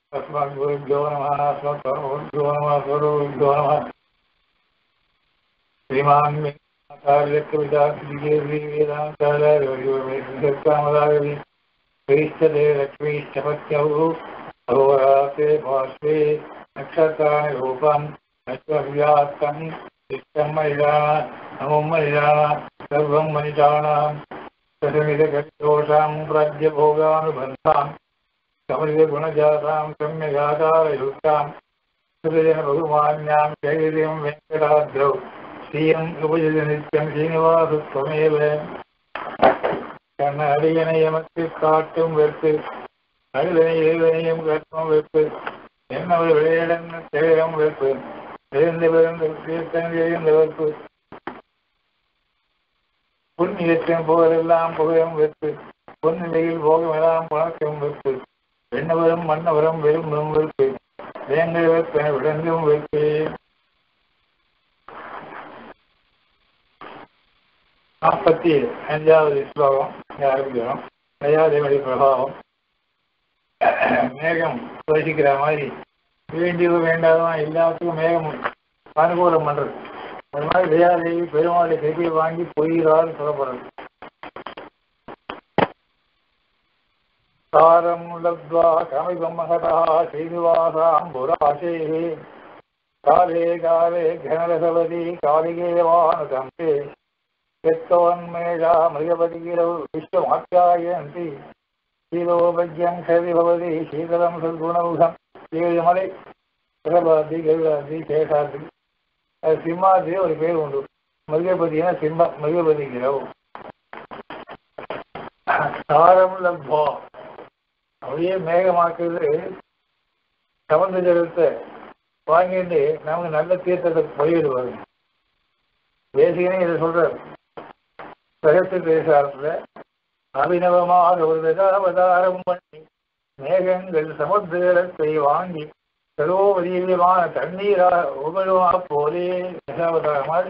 अस्मद्गुरुभ्यो नमः अस्मत्सर्वभ्यो नमः सर्वभ्यो नमः श्रीमान् वेदान्ताचार्य श्रीष्ठते लक्ष्मीष्ठपत्यौ अहोरात्रे पार्श्वे नक्षत्राणि रूपं नश्वव्याप्तं नित्यं मयिजाना नमो मयिजाना सर्वं मयिजानां दशमिदगतदोषां प्राज्यभोगानुबन्धां कमलितगुणजातां सम्यगाकारयुक्तां सुरजनबहुमान्यां जयतीं वेङ्कटाद्रौ श्रियम् उपजति नित्यं श्रीनिवासत्वमेव கண்ணடியனை எமக்கு காட்டும் வெறுப்பு அழுதனை எழுதனையும் கற்பம் வெறுப்பு என்னவர் விளையாடன்னு தேகம் வெறுப்பு எழுந்து பிறந்து தீர்த்தம் எழுந்த வெறுப்பு புண்ணியத்தின் புகழெல்லாம் புகழும் வெறுப்பு பொன்னிலையில் போகமெல்லாம் பணக்கம் வெறுப்பு வெண்ணவரும் மன்னவரும் விரும்பும் வெறுப்பு வேங்கை வெறுப்பென விளங்கும் வெறுப்பு. 45வது ஸ்லோகம் ஆரம்பிக்கிறோம். தயாதேவனுடைய பிரபாவம் மேகம் யோசிக்கிற மாதிரி வேண்டியது வேண்டாதான் எல்லாத்துக்கும் மேகம் அனுகூலம் பண்றது. அது மாதிரி தயாதேவி பெருமாளை கையை வாங்கி பொய்கிறார் சொல்லப்படுறது. தாரம் லப்த்வா கமிதம் மகதா ஸ்ரீனிவாசாம்புராசே காலே காலே கனரசவதி காளிகேவானுதம்பே यत्तोन्मेषा मृगपतिगिरौ विश्वमाप्यायन्ति शीलोपज्ञं क्षति भवति शीतलं सद्गुणौघं ஏழுமலை பிரபாதி கருடாதி சேஷாதி. அது சிம்மாதி ஒரு பேர் உண்டு. மிருகபதினா சிம்மம் மிருகபதிகிறவு தாரம் லப்வா அப்படியே மேகமாக்குறது. சமந்த ஜலத்தை வாங்கிட்டு நமக்கு நல்ல தீர்த்தத்தை பயிரிடுவாங்க. தேசிகனே இதை சொல்றாரு. சகத்து பேசாரத்துல அபிநவமாக ஒரு தசாவதாரம் பண்ணி மேகங்கள் சமுத்திரத்தை வாங்கி சரோவரியமான தண்ணீரா உகழுமா போலே தசாவதார மாதிரி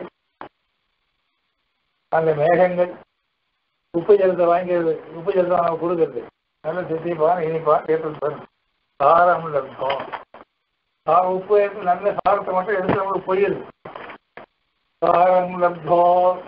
அந்த மேகங்கள் உப்பு ஜலத்தை வாங்கிறது. உப்பு ஜலத்தை நம்ம கொடுக்கறது நல்ல சித்திப்பான் இனிப்பான் கேட்டு தரும். சாரம் லட்சம் உப்பு எடுத்து நல்ல சாரத்தை மட்டும் எடுத்து நம்மளுக்கு போயிடுது. சாரம் லப்தம்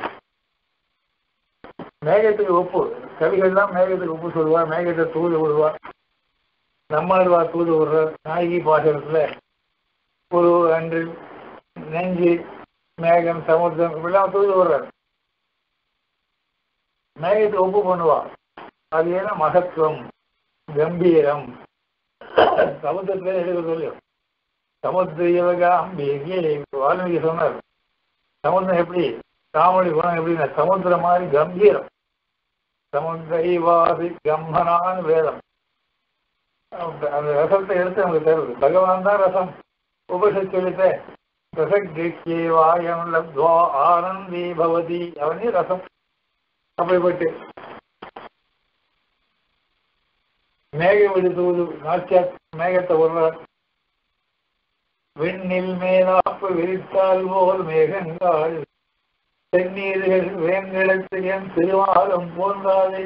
மேகத்துக்கு உப்பு. கவிகள்லாம் மேகத்துக்கு உப்பு சொல்லுவார். மேகத்தை தூது விடுவார். நம்மாழ்வா தூது விடுறார். நாயகி பாசனத்துல புழு அன்று நெஞ்சு மேகம் சமுத்திரம் இப்படிலாம் தூது விடுறார். மேகத்துக்கு உப்பு பண்ணுவான். அது ஏன்னா மகத்துவம் கம்பீரம். சமுத்திரத்துல எடுக்க சொல்லும். சமுத்திரகாம்பிகே வால்மீகி சொன்னார். சமுத்திரம் எப்படி காமெடி குணம் எப்படின்னா சமுத்திரம் மாதிரி கம்பீரம். சமுத்திரைவாசி கம்பனான் வேதம். அந்த ரசத்தை எடுத்து நமக்கு தருது. பகவான் தான் ரசம். உபனிஷத் சொல்லித்த ரசக்ஷேவாயம் லப்த்வா ஆனந்தி பவதி அவனே ரசம். அப்படிப்பட்டு மேகம் விடுத்துவது நாச்சியா மேகத்தை ஒருவர் விண்ணில் மேலாப்பு விரித்தால் போல் மேகங்கள் தென்னீர்கள் வேங்கடத்தில் என் திருவாலம் போன்றாதே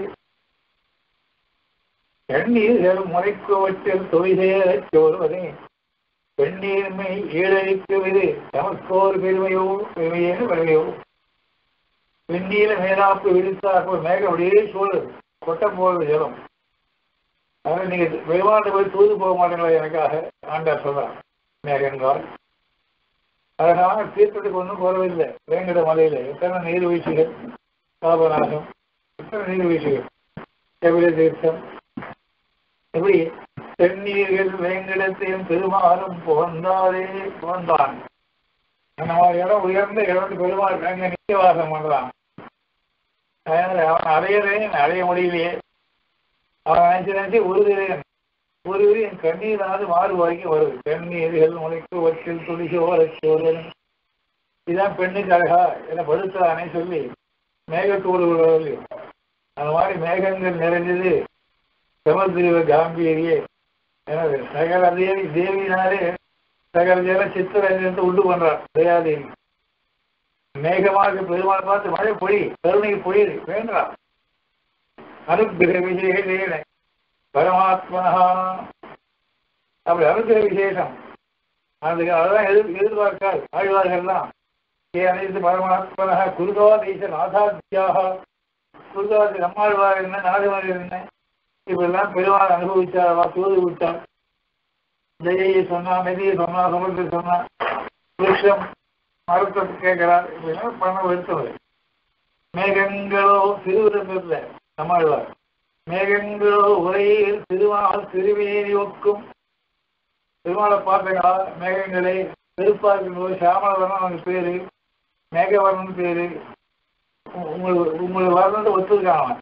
கண்ணீர்கள் முறைக்குவற்றில் தொய்தேறச் சோர்வதே பெண்ணீர்மை ஈழழிக்குவது தமக்கோர் பெருமையோ பெருமையேன்னு பெருமையோ. விண்ணீர மேலாப்பு விரித்தால் மேகம் அப்படியே சூழல் கொட்ட போவது ஜலம். அதனால நீங்க பெருமாண்டு போய் தூது போக மாட்டீங்களா எனக்காக ஆண்டார் சொல்றார். மேகங்கால் அதனால தீர்த்தத்துக்கு ஒன்றும் குறவில்லை. வேங்கட மலையில எத்தனை நீர்வீழ்ச்சிகள் பாபநாசம் எத்தனை நீர்வீழ்ச்சிகள் கபில தீர்த்தம் எப்படி தென்னீர்கள் வேங்கடத்தையும் பெருமாளும் புகழ்ந்தாரே புகழ்ந்தான். அந்த மாதிரி இடம் உயர்ந்த இடம் பெருமாள் அங்க நித்தியவாசம் பண்றான். அதனால அவன் அடைய முடியலையே. அவன் நினைச்சு உறுதியேன் ஒருவரு என் கண்ணீராது மாறுவாய்க்கு வருது. கண்ணீர்கள் முளைக்கு வற்றில் துளிசோரச்சோதன் இதுதான் பெண்ணுக்கு அழகா என படுத்தானே சொல்லி மேகத்தோடு விடுவது. அந்த மாதிரி மேகங்கள் நிறைஞ்சது சமுத்திர காம்பீரியே. எனவே சகல தேவி தேவினாலே சகல ஜன சித்திரத்தை உண்டு பண்றார் தயாதேவி. மேகமாக பெருமாள் பார்த்து மழை பொழி கருணைக்கு பொழியுது வேண்டாம். அனுகிரக விஜய பரமாத்மனா அப்படி அனுகிற விசேஷம் அதுக்கு அதெல்லாம் எதிர்பார்க்காது ஆழ்வார்கள்லாம் அனைத்து பரமாத்மனாக குருகாதீசன் ஆசாத்தியாக குருகாதி நம்மாழ்வார் என்ன நாடுவார் என்ன இப்படிலாம் பெருமாள் அனுபவிச்சாரவா தூது விட்டார் தயையை சொன்னா மெதியை சொன்னா சமுத்திர சொன்னா விருஷம் மரத்தை கேட்கிறார் இப்படிலாம் பணம் எடுத்தவர் மேகங்களோ திருவிழா நம்மாழ்வார் மேகங்களோ உரையில் திருமால் திருவேணி ஒக்கும் திருமாலை பார்த்தீங்களா மேகங்களே பெருப்பா இருக்கும்போது சாமலவர்ணம் அவனுக்கு பேரு மேகவர்ணன் பேரு உங்களுக்கு வர்ணத்தை ஒத்துருக்கான்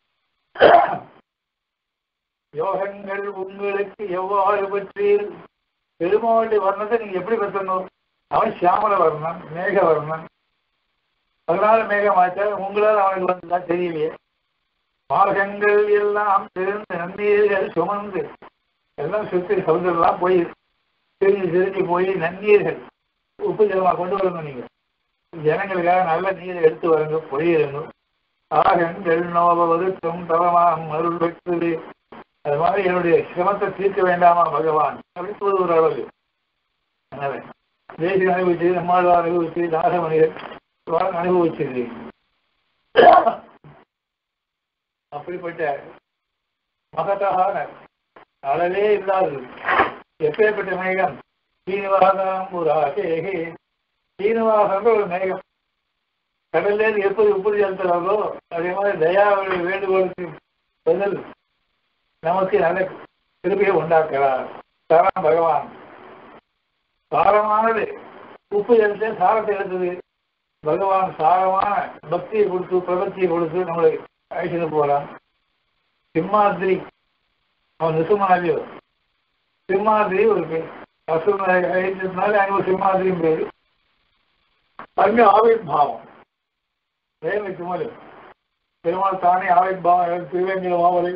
யோகங்கள் உங்களுக்கு எவ்வாறு பற்றி பெருமாளுடைய வர்ணத்தை நீங்க எப்படி பெற்றணும் அவன் சியாமல வர்ணன் மேக வர்ணன் அதனால மேகமாச்சா உங்களால் அவனுக்கு வந்ததா தெரியலையே மார்க்கங்கள் எல்லாம் திறந்து நன்னீர்கள் சுமந்து எல்லாம் சுற்றி சமுதிரம்லாம் போய் தெரிஞ்சு போய் நன்னீர்கள் உப்பு ஜலமாக கொண்டு வரணும் நீங்க ஜனங்களுக்காக நல்ல நீரை எடுத்து வரங்க பொழியிருங்க ஆகங்கள் நோபவதுக்கும் தவமாம் அருள் பெற்று அது மாதிரி என்னுடைய சிரமத்தை தீர்க்க வேண்டாமா பகவான் அப்படின்னு சொல்வது ஒரு அளவு அதனால தேசிய அனுபவிச்சு நம்மாழ்வார் அனுபவிச்சு நாகமணிகள் அனுபவிச்சிருக்கு அப்படிப்பட்ட மகத்தான அளவே இல்லாதது எப்பேற்பட்ட மேகம் சீனிவாசம் ஒரு ஆசேகே சீனிவாசன்ற ஒரு மேகம் கடல்லேருந்து எப்படி உப்பு செலுத்துறாங்களோ அதே மாதிரி தயாவுடைய வேண்டுகோளுக்கு பதில் நமக்கு நல்ல திருப்பியை உண்டாக்குறார் தரம் பகவான் சாரமானது உப்பு எடுத்து சாரத்தை எடுத்தது பகவான் சாரமான பக்தியை கொடுத்து பிரபத்தியை கொடுத்து நம்மளை அழைச்சிட்டு போறான் சிம்மாதிரி அவன் நிசுமாதிரியோ சிம்மாதிரி ஒரு பேர் அசுரனால அங்க ஒரு சிம்மாதிரியும் பேரு அங்க ஆவிர்பாவம் வேலைக்கு மேலே பெருமாள் தானே ஆவிர்பாவம் திருவேங்கிற மாவரை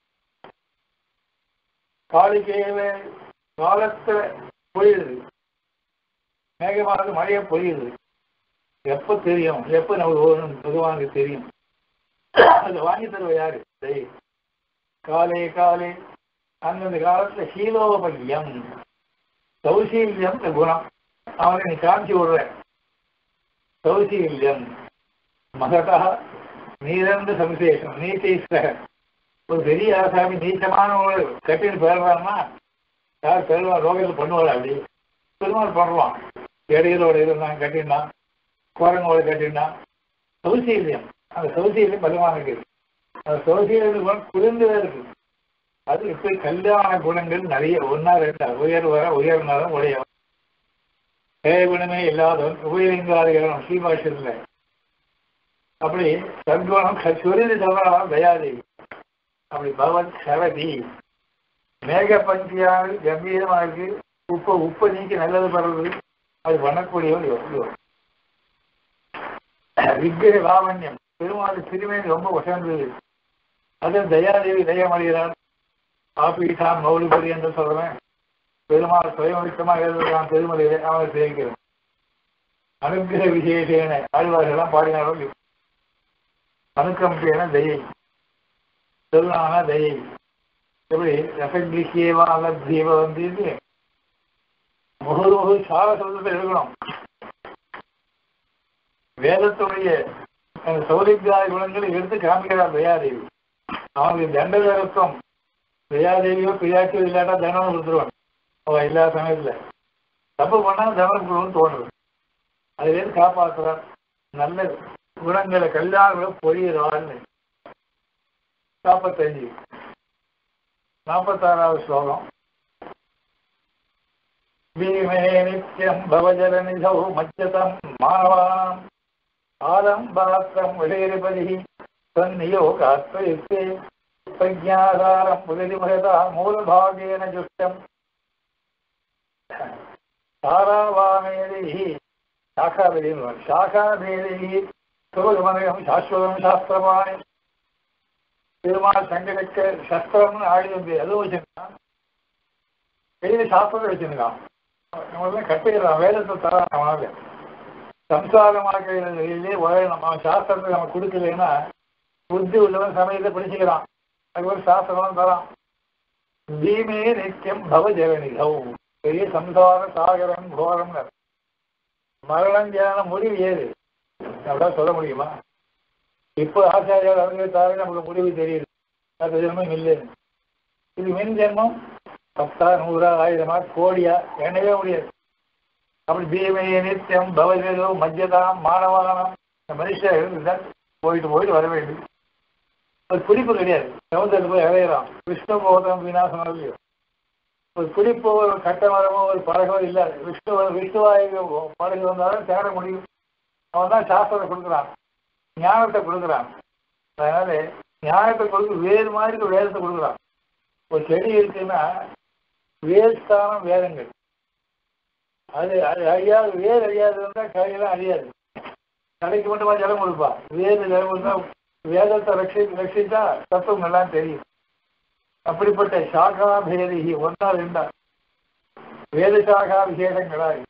காலிக்கையில காலத்துல பொழியுது மேகமானது மழையை பொழியுது எப்ப தெரியும் எப்ப நமக்கு பகவானுக்கு தெரியும் அதை வாங்கி தருவ யாரு காலே காலே அந்தந்த காலத்துல சீலோபல்யம் சௌசீல்யம் குணம் அவனை நீ காமிச்சு விடுற சௌசீல்யம் மகதா நீரந்த சம்சேஷம் நீச்ச ஒரு பெரிய ஆசாமி நீச்சமான ஒரு கட்டின்னு பெறுறான்னா யார் பெருவா ரோகத்தில் பண்ணுவாள் அப்படி பெருமாள் பண்ணுவான் இடையிலோட இருந்தான் கட்டினான் குரங்கோட கட்டினான் சௌசீல்யம் அந்த சௌசீல்யம் பகவானுக்கு அந்த சௌசீல்யம் குணம் குளிர்ந்துதான் இருக்கு அது இப்படி கல்யாண குணங்கள் நிறைய ஒன்னா ரெண்டா உயர்ந்தாலும் உடையவன் குணமே இல்லாதவன் உபயோகிங்காதிகளும் ஸ்ரீபாஷத்துல அப்படி சத்குணம் சுரிந்து சொல்றான் தயாதேவி அப்படி பவன் சரதி மேக பஞ்சியாக கம்பீரமா இருக்கு உப்பை நீக்கி நல்லது படுறது அது பண்ணக்கூடியவன் விக்கிர லாவண்யம் பெருமாள் திருமேனி ரொம்ப உசர்ந்தது அது தயாதேவி தயமடைகிறார் ஆபீட்டான் மௌலிபதி என்று சொல்றேன் பெருமாள் சுயமளித்தமாக எழுதுகிறான் பெருமலையிலே அவனை சேவிக்கிறேன் அனுகிரக விசேஷேன ஆழ்வார்கள்லாம் பாடினாலும் அனுக்கம்பேன தயை சொல்லான தயை எப்படி ரசகிரிக்கேவா அலத்தீவ வந்து முகு சார சொல்றதை எழுதணும் வேதத்துடைய சௌரிகாய குணங்களை எடுத்து காமிக்கிறார் தயாதேவி அவனுக்கு தண்டகரத்துவம் தயாதேவியோ பிரியாச்சியோ இல்லாட்டா தண்டனம் கொடுத்துருவான் அவன் இல்லாத சமயத்துல தப்பு பண்ணாலும் தண்டனம் கொடுக்கணும்னு தோணுது அதுலேருந்து காப்பாற்றுறான் நல்ல குணங்களை கல்யாணங்களை பொழியிறான்னு 45 46வது ஸ்லோகம் பீமே நித்யம் பவஜலநிதௌ மஜ்ஜதம் மானவாம் ஆலம்பாத்திரம் விடேரிபதி தன்னியோகாத்வயுக்தே பிரஜாதாரம் புகதிமகதா மூலபாகேன ஜுஷ்டம் தாராவாமேதி சாகாபேதி சுபகமனகம் சாஸ்வதம் சாஸ்திரமானி பெருமாள் சங்கடக்க சஸ்திரம்னு ஆயுதம் அதுவும் வச்சிருக்கான் கையில சாஸ்திரத்தை வச்சிருக்கான் நம்மளாம் கட்டுகிறான் வேதத்தை தரான் அவனால சம்சாரமாக்கையிலே நம்ம சாஸ்திரத்தை நம்ம கொடுக்கலைன்னா புத்தி உள்ளவன் சமயத்தை படிச்சுக்கிறான் அதுக்கு ஒரு சாஸ்திரம் தரான் பீமே நித்தியம் பவஜலநிதௌ. பெரிய சம்சார சாகரம் கோரம். மரணஞ்சான முடிவு ஏது அப்படின்னா சொல்ல முடியுமா? இப்போ ஆச்சாரியால் அறிஞத்தாலே நமக்கு முடிவு தெரியுது. அது ஜென்மம் இல்லை. இது மின் ஜென்மம் 10 100 1000 கோடியா எண்ணவே முடியாது. அப்படி பீமைய நித்தியம் பவஜலோ மத்தியதாம் மானவானம் மனுஷன் இருந்தால் போயிட்டு வர வேண்டும். ஒரு பிடிப்பு கிடையாது. சமுதிரத்தில் போய் இறையிறான். விஷ்ணு போதம் விநாசம் இல்லையோ. ஒரு பிடிப்போ ஒரு கட்டமரமோ ஒரு படகோ இல்லாது. விஷ்ணுவாயு படகு வந்தாலும் தேட முடியும். அவன் தான் சாஸ்திரத்தை கொடுக்குறான், ஞானத்தை கொடுக்குறான். அதனால ஞானத்தை கொடுத்து வேறு மாதிரி வேதத்தை கொடுக்குறான். ஒரு செடி இருக்குன்னா வேர் ஸ்தானம் வேதங்கள். அது அழியாது. வேர் அழியாது இருந்தால் கரையெல்லாம் அழியாது. கடைக்கு மட்டுமா ஜலம் கொடுப்பா. வேறு ஜலம் கொடுத்தா வேதத்தை ரட்சித்தா தத்துவம் எல்லாம் தெரியும். அப்படிப்பட்ட சாகா பேதி ஒன்னா ரெண்டா வேத சாகா விசேஷங்களாய்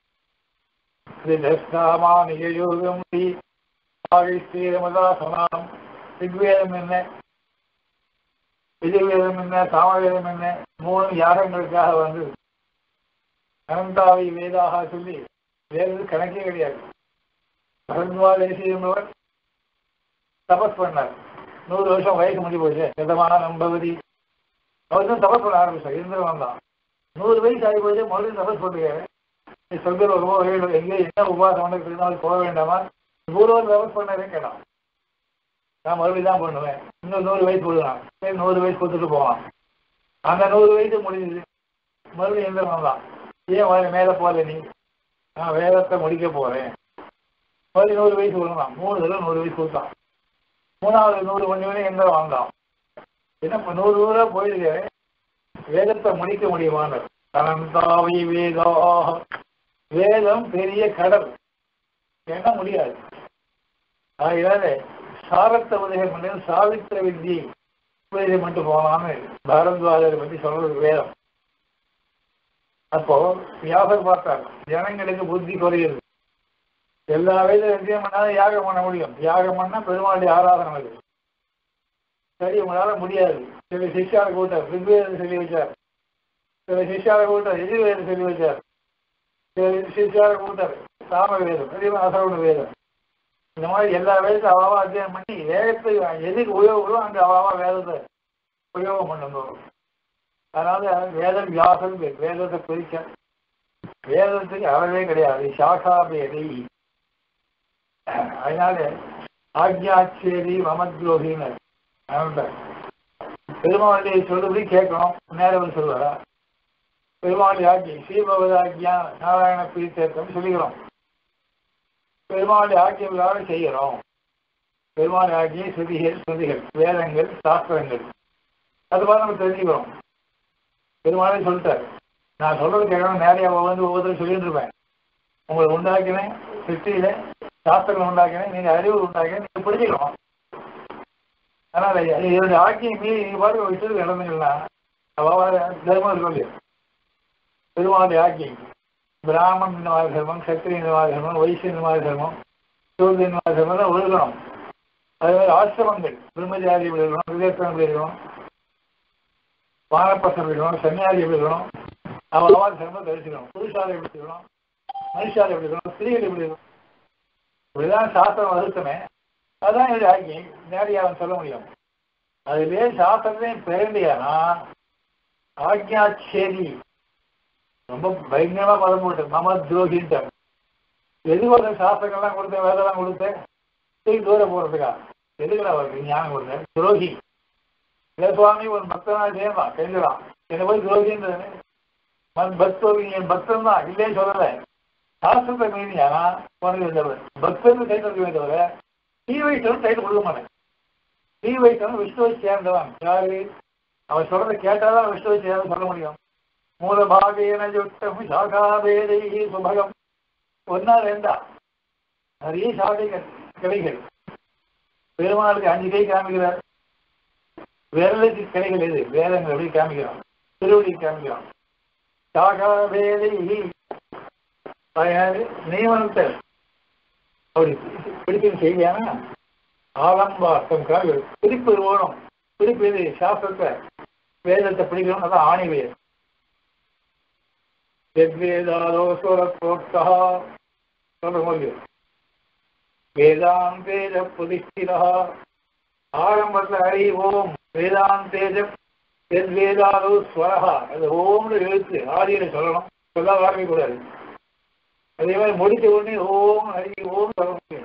நியோகம் ஸ்ரீரமதா சமானம். ரிக்வேதம் என்ன, எதிர்வேதம் என்ன, சாமவேதம் என்ன, 3 யாகங்களுக்காக வந்து அனந்தாவை வேதாக சொல்லி வேறு கணக்கே கிடையாது. பரத்வாஜி என்பவர் தபஸ் பண்ணார். 100 வருஷம் வயசு முடிஞ்சு போச்சு. சதமான நம்பவதி அவர் தான் தபஸ் பண்ண ஆரம்பிச்சார். இருந்தவன் தான் 100 வயசு ஆகி போச்சு. மறுபடியும் தபஸ் பண்ணுறாரு. சொல்கிற ரொம்ப எங்கே என்ன உபாசம் வந்து போக வேண்டாமா? 100 வருஷம் தபஸ் பண்ணாரே கேட்டான். நான் மறுபடியும் தான் பண்ணுவேன். இன்னும் 100 வயசு கொடுக்கலாம். சரி 100 வயசு கொடுத்துட்டு போவான். அந்த 100 வயசு முடிஞ்சுது. மறுபடியும் இருந்தவன் தான். ஏன் மேலே போகல நீ? நான் வேதத்தை முடிக்க போகிறேன். மறுபடியும் 100 வயசு கொடுக்கலாம். 3 தடவை 100 வயசு கொடுத்தான். 3வது 100 கொஞ்சம் எந்த வாந்தான். என்ன 100 போயிருக்கு. வேதத்தை முடிக்க முடியுமான அனந்தாவை வேதாக. வேதம் பெரிய கடல், என்ன முடியாது. அதனால சாரத்தை உதயம் பண்ண சாவித்திர வித்தி உதயம் மட்டும் போகலான்னு பாரத்வாஜரை பற்றி சொல்றது வேதம். அப்போ வியாசர் பார்த்தார், ஜனங்களுக்கு புத்தி குறையுது. எல்லா வயதிலும் வித்தியம் பண்ணாலும் யாகம் பண்ண முடியும். யாகம் பண்ணா பெருமாளுடைய ஆராதனை அது. சரி உங்களால முடியாது. சில சிஷ்யார கூட்டார் ரிக்வேதம் சொல்லி வச்சார். சில சிஷ்யார கூட்டார் எதிர்வேதம் சொல்லி வச்சார். சில சிஷ்யார கூட்டார் சாமவேதம், அசரவண வேதம். இந்த மாதிரி எல்லா வேதத்தையும் அவாவா அத்தியானம் பண்ணி வேதத்தை எதுக்கு உபயோகம் அங்கே அவாவா வேதத்தை உபயோகம் பண்ணணும். அதனால வேதம் வியாசம் வேதத்தை பிரிக்க வேதத்துக்கு அறவே கிடையாது. சாகா பேதி. அதனால ஆக்ஞாச்சேரி மமத்ரோகின்னு பெருமாளுடைய சொல்லுபடி கேட்கணும். நேரம் சொல்லுவாரா? பெருமாளுடைய ஆட்சி ஸ்ரீபவதாக்கியா நாராயண பீர்த்தம் சொல்லிக்கிறோம். பெருமாளுடைய ஆட்சியங்களாக செய்கிறோம். பெருமாளுடைய ஆட்சியை ஸ்ருதிகள் வேதங்கள் சாஸ்திரங்கள் அது மாதிரி நம்ம தெரிஞ்சுக்கிறோம். பெருமாளே சொல்லிட்டார், நான் சொல்றது கேட்கணும். நிறைய வந்து ஒவ்வொருத்தரும் சொல்லிட்டு இருப்பேன். உங்களை உண்டாக்கினேன், சிருஷ்டியில சாஸ்திரங்கள் உண்டாக்கினேன், நீங்க அறிவு உண்டாக்கினேன், நீங்க பிடிச்சிக்கணும். அதனால என்னுடைய ஆட்சியை மீறி நீங்க பாட்டு வச்சு நடந்தீங்கன்னா தர்மம் இருக்கும். பெருமாளுடைய ஆட்சி பிராமணன் இந்த மாதிரி தர்மம், சத்திரிய இந்த மாதிரி தர்மம், வைசிய இந்த மாதிரி தர்மம், சூரிய இந்த மாதிரி தர்மம் தான் ஒழுகணும். அதே மாதிரி ஆசிரமங்கள் பிரம்மச்சாரி எப்படி இருக்கணும், விதேசம் எப்படி இருக்கணும், வானப்பசம் எப்படி இருக்கணும், சன்னியாரி எப்படி இருக்கணும், அவன் தர்மம் தெரிஞ்சுக்கணும். புருஷாலை எப்படி இருக்கணும், மனுஷாலை எப்படி இருக்கணும், ஸ்திரீகள் எப்படி இருக்கணும். இப்படிதான் சாஸ்திரம் வகுத்தமே. அதுதான் என்னுடைய ஆக்கி நேரடியாக அவன் சொல்ல முடியும். அதுலேயே சாஸ்திரத்தையும் பிறண்டியானா ஆக்ஞாச்சேரி ரொம்ப பயங்கரமா பதம் போட்டு மம துரோகின்ட்டு எதுக்கு ஒரு சாஸ்திரங்கள்லாம் கொடுத்தேன், வேதெல்லாம் கொடுத்தேன், தூக்கி தூரம் போறதுக்கா? எதுக்குடா அவருக்கு ஞானம் கொடுத்தேன்? துரோகி. சுவாமி ஒரு பக்தனா செய்யலாம் செஞ்சிடலாம். என்னை போய் துரோகின்றது பக்தோகி, என் பக்தன் தான் இல்லையே சொல்லலை. சாஸ்திரத்தை மீறியானா உனக்கு பக்தன் கைட்டு தவிர ஸ்ரீ வைஷ்ணவன் கைட்டு கொடுக்க மாட்டேன். ஸ்ரீ வைஷ்ணவன் விஷ்ணுவை சேர்ந்தவன். யாரு? அவன் சொல்றதை கேட்டாதான் விஷ்ணுவை சேர்ந்து சொல்ல முடியும். மூலபாகேன ஜுட்டம் சாகாபேதை சுபகம். ஒன்னா ரெண்டா நிறைய சாகைகள் கிளைகள். பெருமாளுக்கு 5 கை காமிக்கிறார். விரலுக்கு கிளைகள் எது? வேதங்கள் எப்படி காமிக்கிறான், திருவடி காமிக்கிறான். சாகாபேதை நியமனத்தை அப்படி பிடிப்பு செய்யானா ஆலம்பார்த்தம் குறிப்பு வேணும். குறிப்பு எது? சாஸ்திரத்தை வேதத்தை பிடிக்கணும், அதான் ஆணி வேதம். வேதாதோஸ்வரப்ரோக்தா சொல்ற முடியும். வேதாந்தேஜ பிரதிஷ்டிதா ஆரம்பத்தில் அறிவோம். வேதாந்தேஜ வேதாதோ ஸ்வரஹா, அது ஓம்னு எழுத்து ஆதியில சொல்லணும், சொல்ல ஆரம்பிக்க கூடாது. அதே மாதிரி முடிச்ச உடனே ஓம் ஹரி ஓம் சொல்ல முடியும்.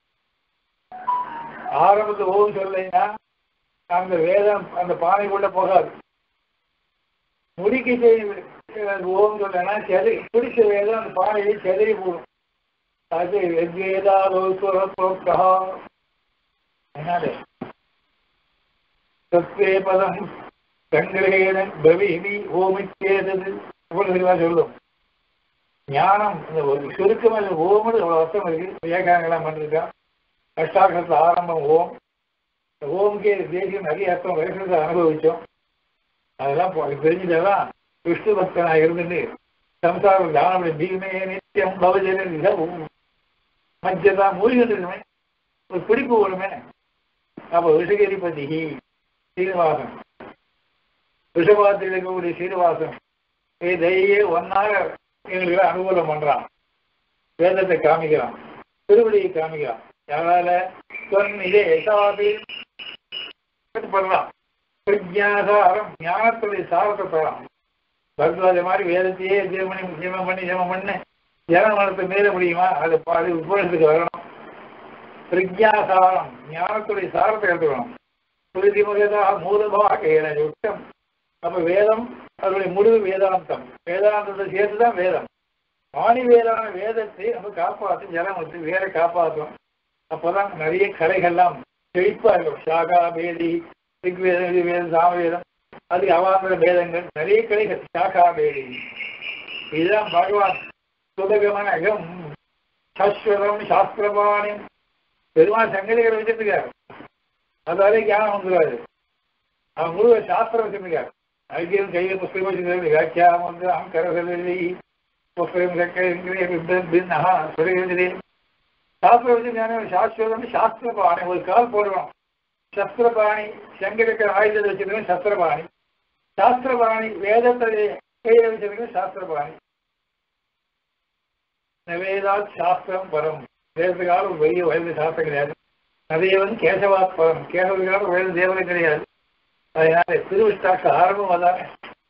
ஆரம்பத்தில் ஓம் சொல்லைன்னா அந்த வேதம் அந்த பானைக்குள்ள போகாது. முடிக்க ஓம் சொல்லனா செதறி பிடிச்ச வேதம் அந்த பானையை செதறி போடும். அது வேதாதோஸ்வரப்ரோக்தா. என்னது சத்வே பதம் சங்கிரேன பவிமி ஓமிச்சேதது சொல்லும். ஞானம் இந்த சுருக்கமாக ஓம்னு அவ்வளோ அர்த்தம் இருக்கு. ஏகாங்கெல்லாம் பண்ணிருக்கான். அஷ்டாட்சரத்தில் ஆரம்பம் ஓம். ஓமுக்கே தேசியம் நிறைய அர்த்தம் வயசுல அனுபவிச்சோம். அதெல்லாம் தெரிஞ்சதெல்லாம் விஷ்ணு பக்தனாக இருந்துட்டு சம்சாரம் தானப்படி பீமே நித்தியம் பவஜன மஞ்சதான் மூலிகிட்டு இருக்குமே, ஒரு பிடிப்பு வருமே. அப்போ ரிஷகிரிபதி சீனிவாசன், ரிஷபாத்தில் இருக்கக்கூடிய சீனிவாசன் தையே ஒன்னாக எங்களுக்கு அனுகூலம் பண்றான். வேதத்தை காமிக்கிறான், திருவடியை காமிக்கிறான். யாரால இதே பண்ணலாம். பிரஜாசாரம் ஞானத்துடைய சாரத்தை பெறலாம். பகவத மாதிரி வேதத்தையே ஜீவம் பண்ண ஜனமனத்தை மீற முடியுமா? அது உபயோகத்துக்கு வரணும். பிரஜாசாரம் ஞானத்துடைய சாரத்தை எடுத்துக்கணும். புரிதி முகதாக மூலமாக யுக்தம். அப்ப வேதம் அதனுடைய முடிவு வேதாந்தம். வேதாந்தத்தை சேர்த்துதான் வேதம். ஆணி வேதான வேதத்தை நம்ம காப்பாற்றும், ஜனம் வந்து வேற காப்பாற்றும். அப்பதான் நிறைய கலைகள்லாம் செழிப்பா இருக்கும். சாகா பேதி ரிக்வேதம் வேதம் சாமவேதம் அதுக்கு அவாந்திர வேதங்கள் நிறைய கலைகள். சாகா பேதி இதுதான் பகவான் சுதகமான அகம் சாஸ்வரம் சாஸ்திரபாணி. பெருமாள் சங்கதிகளை வச்சிருக்காரு, அதாலே ஞானம் வந்துடாது. அவன் முழு சாஸ்திரம் வச்சிருக்காரு. ஐக்கியம் கையில புஸ்தகம் வச்சிருக்காரு. வியாக்கியானம் வந்து அங்கரசலி புஸ்தகம் சாஸ்திரம் வச்சிருக்காங்க. சாஸ்திரம் சாஸ்திரபாணி ஒரு கால் போடுறோம். சஸ்திரபாணி சங்கடிக்கிற ஆயுதத்தை வச்சிருக்கேன் சஸ்திரபாணி. சாஸ்திரபாணி வேதத்தை கையில வச்சிருக்கேன் சாஸ்திரபாணி. வேதாத் சாஸ்திரம் பரம். வேதத்துக்காக ஒரு பெரிய வயது சாஸ்திரம் கிடையாது. நிறைய வந்து கேசவாத் பரம். கேசவத்துக்காக வேத தேவதை கிடையாது. அதனால திருவிஷ்டாக்கு ஆரம்பம் அதானே.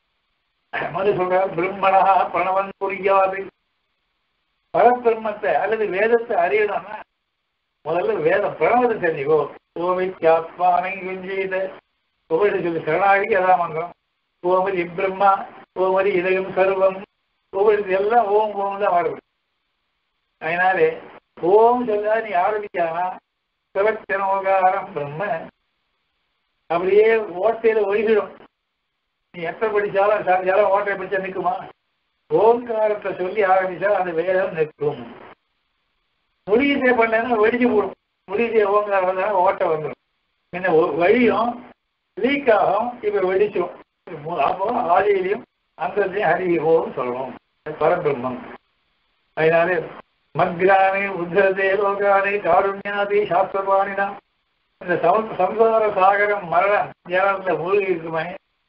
மது சொல்றார் பிரம்மணா பிரணவன் புரியாது. பரபிரம்மத்தை அல்லது வேதத்தை அறியணும்னா முதல்ல வேதம் பிரணவத்தை தெரிஞ்சுக்கோ. ஓமித்யாத்மானை குஞ்சீத ஒவ்வொரு சொல்லி சரணாகி அதான் மந்திரம். ஓமதி பிரம்மா ஓமதி இதயம் சர்வம் ஒவ்வொரு எல்லாம் ஓம் ஓம் தான் வருது. அதனாலே ஓம் சொல்லா நீ ஆரம்பிச்சானா சிவச்சனோகாரம் பிரம்ம அப்படியே ஓட்டையில ஒழுகிடும். நீ எத்தனை படிச்சாலும் சாதிச்சாலும் ஓட்டையை படிச்சா நிற்குமா? ஓங்காரத்தை சொல்லி ஆரம்பிச்சா அந்த வேதம் நிற்கும். முடியத்தை பண்ணா வெடிச்சு போடும். முடியத்தை ஓங்காரம் வந்தா ஓட்டை வந்துடும். என்ன வழியும் லீக் ஆகும். இப்ப வெடிச்சிடும். அப்போ ஆதியிலையும் அந்தத்தையும் ஹரி ஓம் சொல்லணும். பரபிரம்மம். அதனாலே மக்ரானே உத்தரதே லோகானே காருண்யாதி சாஸ்திரபாணினா. இந்த சம்சார சாகரம் மரணம் ஞானத்துல மூழ்கி இருக்குமே,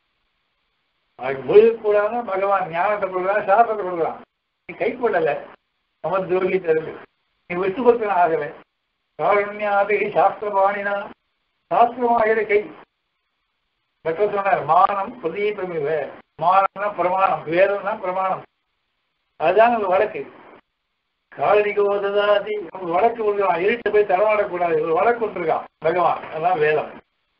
அதுக்கு மூழ்கக்கூடாதுன்னா பகவான் ஞானத்தை கொடுக்குறான், சாஸ்திரத்தை கொடுக்குறான். நீ கைப்படலை, நம்ம துரோகி தருது. நீ விட்டு கொடுத்தன ஆகலை. காருண்யாதி சாஸ்திரபாணினா சாஸ்திரமாகிற கை. பெற்ற சொன்னார் மானம் பிரதீபம். மானம்னா பிரமாணம், வேதம்னா பிரமாணம். அதுதான் நம்ம வழக்கு. காலனிகோதாதி வழக்கு கொடுக்குறான். இருட்டு போய் தரமாடக்கூடாது. ஒரு வழக்கு கொண்டிருக்கான் பகவான். அதான் வேதம்.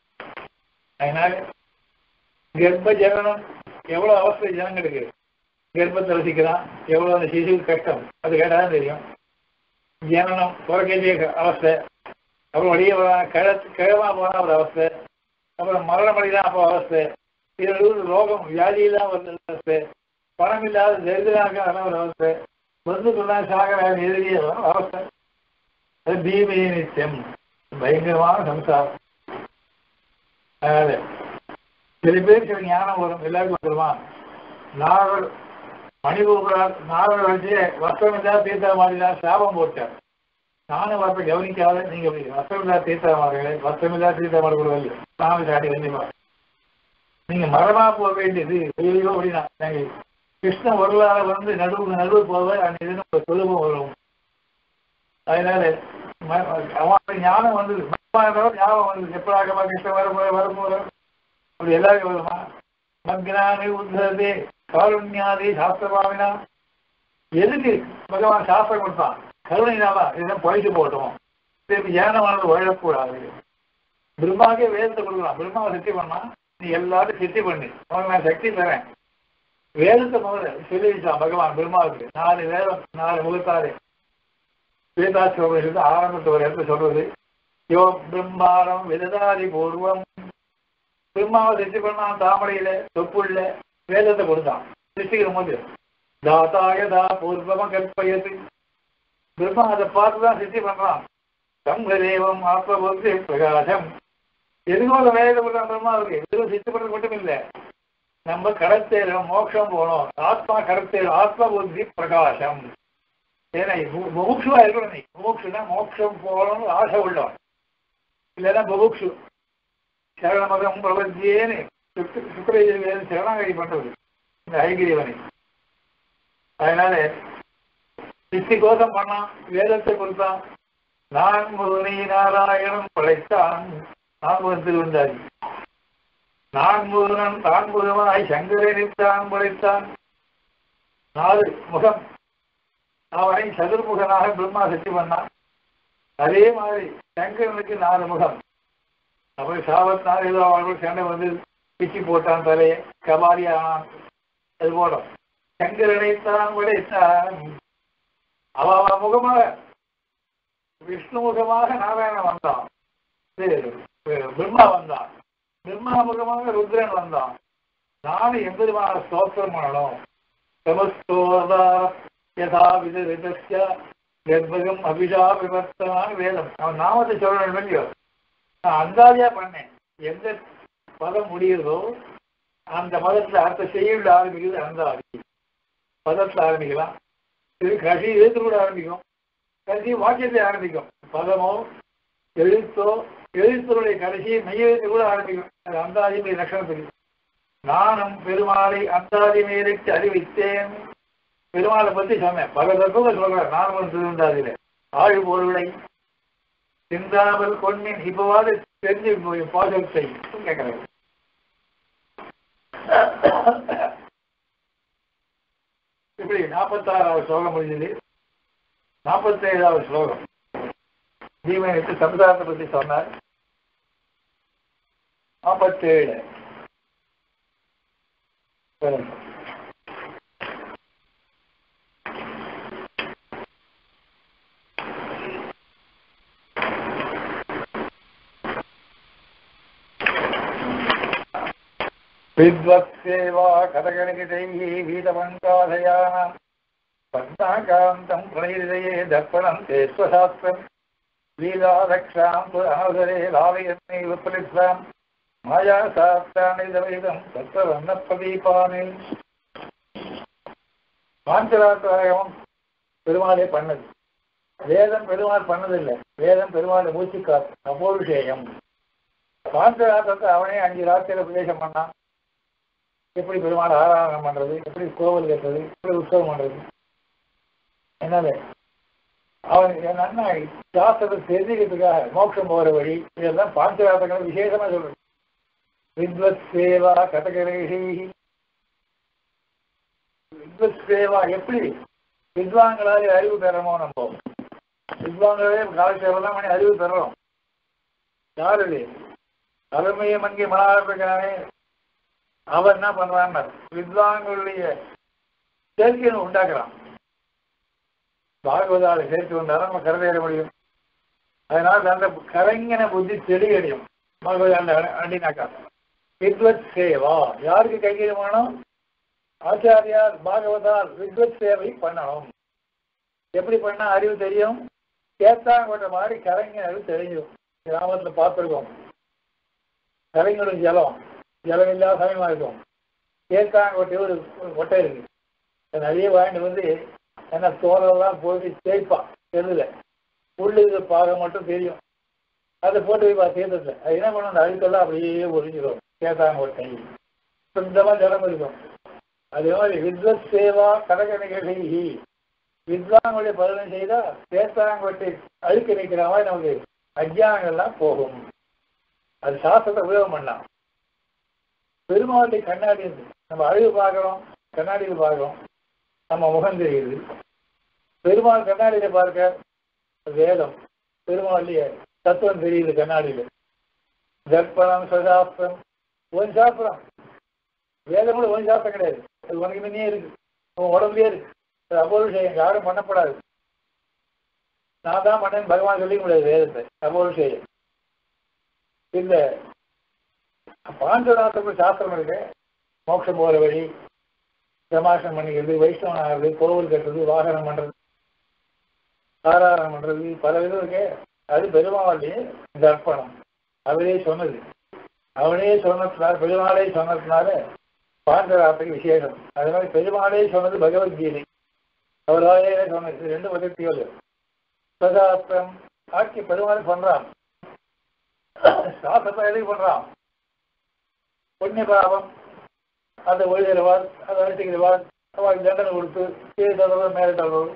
அதனால கர்ப்ப ஜனனம் எவ்வளவு அவஸ்தை ஜனங்களுக்கு. கர்ப்பத்தை ரசிக்கிறான். எவ்வளவு அந்த சிசுக்கு கஷ்டம் அது கேட்டாதான் தெரியும். ஜனனம் பிறக்கேண்டிய அவஸ்தை. அப்புறம் வெளியே கிழமா போனா ஒரு அவஸ்தை. அப்புறம் மரணம் அடைதான் அப்போ அவஸ்தை. இது ரோகம் வியாதியெல்லாம் ஒரு அவஸ்தை. பணம் இல்லாத தரித்திராக அதெல்லாம் ஒரு அவஸ்தை. சொன்னா சாகர எதிரியே அவஸ்தை. அது பீமே நித்தியம் பயங்கரமான சம்சாரம். அதனால சில பேர் சில ஞானம் வரும். எல்லாருக்கும் வந்துருமா? நாகர் மணிபூரார் நாகர் வச்சு வஸ்திரம் இல்லாத தீர்த்தா மாதிரிதான் சாபம் போட்டார். நானும் வரப்ப கவனிக்காத நீங்க வஸ்திரம் இல்லாத தீர்த்தா மாதிரி வஸ்திரம் இல்லாத தீர்த்தா மாதிரி கூட வரல. சாமி சாட்டி கண்டிப்பா நீங்க மரமா போக வேண்டியது ஐயோ அப்படின்னா நாங்க கிருஷ்ண வரலாற வந்து நடுவு போக அந்த இது சுலபம் வரும். அதனால அவன் ஞானம் வந்தது, ஞாபகம் வந்தது. எப்படாகமா கிருஷ்ணன் வரப்போற அப்படி எல்லாருக்கும் வருமா? மக்னானி உத்தரதே காருண்யாதி சாஸ்திரபாவினா. எதுக்கு பகவான் சாஸ்திரம் கொடுத்தான்? கருணையினாதான். இதெல்லாம் பழிச்சு போட்டோம், ஞானமானது வழக்கூடாது. பிரம்மாவே வேதத்தை கொடுக்கலாம். பிரம்மாவை சக்தி பண்ணா நீ எல்லாரும் சித்தி பண்ணி அவனுக்கு நான் சக்தி தரேன். வேதத்தை முதல்ல சொல்லி வச்சான் பகவான் பிரம்மாவுக்கு. 4 வேதம் 4 முகத்தாரு. வேதாசிரமம் ஆரம்பத்து ஒரு இடத்துல சொல்றது, யோ பிரம்மாரம் விததாதி பூர்வம். பிரம்மாவை சித்தி பண்ணான் தாமரையில தொப்புள்ள வேதத்தை கொடுத்தான் சிருஷ்டிக்கிற போது. தாத்தாயதா பூர்வம கற்பயது. பிரம்மா அதை பார்த்துதான் சித்தி பண்றான். சங்கதேவம் ஆத்மபுத்தி பிரகாசம். எதுவும் வேதத்தை கொடுத்தான் பிரம்மாவுக்கு. எதுவும் சித்தி பண்றது மட்டும் இல்லை, நம்ம கடத்தேரும் மோட்சம் போனோம். ஆத்மா கடத்தேரும் ஆத்ம புத்தி பிரகாசம். ஏன்னா முமுட்சுவா இருக்கணும். நீ முமுட்சுனா மோட்சம் போகணும்னு ஆசை உள்ளவன், இல்லைன்னா முமுட்சு. சரணமதம் பிரபத்தியேன்னு சுக்கரேஜன் சரணாகதி பண்றது இந்த ஐகிரியவனை. அதனால சித்தி கோஷம் பண்ணான், வேதத்தை கொடுத்தான். நான் முருகனை நாராயணன் படைத்தான். நான் திருவந்தாதி. நான் முருகன் தான் முருகனாய் சங்கரனித்தான் படைத்தான். 4 முகம். அவனை சதுர்முகனாக பிரம்மா சக்தி பண்ணான். அதே மாதிரி சங்கரனுக்கு 4 முகம். அப்புறம் சாபத்னால ஏதோ அவர்கள் சண்டை வந்து பிச்சு போட்டான் தலையை, கபாலி ஆனான். அது போடும். சங்கரனைத்தான் படைத்தான். அவ முகமாக விஷ்ணு முகமாக நாராயணன் வந்தான், பிரம்மா வந்தான். பிரம்மா முகமாக ருத்ரன் வந்தான். நானும் எம்பெருமான ஸ்தோத்திரம் பண்ணணும். யதா விதரிதஸ்ய கர்ப்பகம் அபிஷா விவர்த்தமான வேதம். அவன் நாமத்தை சொல்லணும் இல்லையோ. நான் அந்தாதியா பண்ணேன். எந்த பதம் முடியுதோ அந்த பதத்துல அடுத்த செய்யுள் ஆரம்பிக்கிறது அந்தாதி. பதத்துல ஆரம்பிக்கலாம், இது கடைசி எழுத்து கூட ஆரம்பிக்கும், கடைசி வாக்கியத்தை ஆரம்பிக்கும். பதமோ எழுத்தோ எழுத்துடைய கடைசி மெய்யெழுத்து கூட ஆரம்பிக்கும். அது அந்தாதி லட்சணத்துக்கு. நானும் பெருமாளை அந்தாதி மேலுக்கு அறிவித்தேன். பெருமாளை பத்தி சொன்னேன். பல தத்துவம் சொல்றேன். நான் திருந்தாதில ஆழ் பொருளை சிந்தாமல் கொன்மின். இப்பவாது தெரிஞ்சு போய் பாசத்தை கேட்கிறேன். இப்படி 46வது ஸ்லோகம் முடிஞ்சது. 47வது ஸ்லோகம் ஜீவனுக்கு சமுதாயத்தை பத்தி சொன்னார். 47 வித்வத்சேவா கதகணிகிதைஹி வீதமங்காதயானாம் பத்மாகாந்தம் பிரணயிதயே தர்ப்பணம் தேஸ்வசாஸ்திரம் லீலாதக்ஷாம் அனவசரே லாலயன்னை விப்ரலிப்சாம் மாயா சாஸ்திரானிதவேதம் தத்த வண்ண பிரதீபானே. பாஞ்சராத்திராயமும் பெருமாளே பண்ணது. வேதம் பெருமாள் பண்ணதில்லை. வேதம் பெருமாளை மூச்சு காத்து அபோருஷேயம். பாஞ்சராத்திரத்தை அவனே 5 ராத்திரியில உபதேசம் பண்ணான். எப்படி பெருமாள் ஆராதனம் பண்றது, எப்படி கோவில் கட்டுறது, எப்படி உற்சவம் பண்றது. என்னால அவன் என்னன்னா சாஸ்திரத்தை தெரிஞ்சுக்கிறதுக்காக மோட்சம் போகிற வழி இதெல்லாம் பாஞ்சராத்திரங்களை விசேஷமா சொல்றது. வித்வத் சேவா கதகரேஷி. வித்வத் சேவா எப்படி வித்வான்களாலே அறிவு பெறமோ. நம்ம வித்வான்களே காலசேவெல்லாம் பண்ணி அறிவு பெறணும். யாரு தலைமையை மங்கி மனாரப்பிக்கானே அவன் என்ன பண்றான்னு வித்வான்களுடைய சேர்க்கையை உண்டாக்குறான். பாகவதால சேர்த்து வந்தாலும் நம்ம கரையேற முடியும். அதனால அந்த கரைங்கின புத்தி தெளிவடையும். பாகவதால அண்டினாக்கா வித்வத் சேவா யாருக்கு கைகீழ் பண்ணணும்? ஆச்சாரியார் பாகவதால் வித்வத் சேவை பண்ணணும். எப்படி பண்ணா அறிவு தெரியும்? கேத்தாங்கோட்ட மாதிரி கரைங்கின அறிவு தெரியும். கிராமத்துல பார்த்துருக்கோம். கரைங்களும் ஜலம் இல்லாத சமயமா இருக்கும். கேத்தாங்கோட்டை ஒரு கொட்டை இருக்கு. நிறைய வாங்கிட்டு வந்து என்ன தோரெல்லாம் போட்டு தேய்ப்பான் தெருவில். உள்ளுக்கு பாகம் மட்டும் தெரியும். அதை போட்டு வைப்பா தீர்த்தத்தை. அது என்ன பண்ணும்? அந்த அழுக்கெல்லாம் அப்படியே ஒழிஞ்சிடும். கேத்தாங்கோட்டை சுத்தமா ஜலம் இருக்கும். அதே மாதிரி வித்வத் சேவா கடக நிகழ்ச்சி வித்வானுடைய பலனை செய்தா தேசாங்கத்தை அழுக்க நிற்கிற மாதிரி நமக்கு அஜ்ஞானங்கள்லாம் போகும். அது சாஸ்திரத்தை உபயோகம் பண்ணலாம். பெருமாளுடைய கண்ணாடி இருந்து நம்ம அழகு பார்க்கிறோம், கண்ணாடியில் பார்க்கிறோம், நம்ம முகம் தெரியுது. பெருமாள் கண்ணாடியில பார்க்க வேதம், பெருமாளுடைய தத்துவம் தெரியுது கண்ணாடியில. தர்ப்பணம் சசாஸ்திரம் ஒரு சாஸ்திரம், வேதம் கூட ஒரு சாஸ்திரம் கிடையாது. அது உனக்கு முன்னே இருக்கு, உன் உடம்புலயே இருக்கு. அது அபோருஷயம் யாரும் பண்ணப்படாது. நான் தான் பண்ணேன்னு பகவான் சொல்லிக்க முடியாது வேதத்தை. அபோருஷயம் இந்த பாஞ்சநாதத்துக்கு சாஸ்திரம் இருக்கு. மோட்சம் போகிற வழி, பிரமாசனம் பண்ணிக்கிறது, வைஷ்ணவன் ஆகிறது, கோவில் கட்டுறது, வாகனம் பண்றது, ஆராதனம் பண்றது, பல விதம் இருக்கு. அது பெருமாளுடைய தர்ப்பணம். அவரே சொன்னது, அவனே சொன்னதுனால, பெருமாளே சொன்னதுனால பாஞ்சராத்திரிக்கு விசேஷம். அது மாதிரி பெருமாளே சொன்னது பகவத்கீதை, அவராலே சொன்னது. ரெண்டு பதத்தியோடு சதாஸ்திரம் ஆட்சி பெருமாள் பண்றான். சாஸ்திரத்தை எதுக்கு பண்றான்? புண்ணிய பாவம் அதை ஒழிகிறவாள், அதை அழிச்சுக்கிறவாள், அவள் தண்டனை கொடுத்து கீழே தள்ளுவது மேலே தள்ளுவது.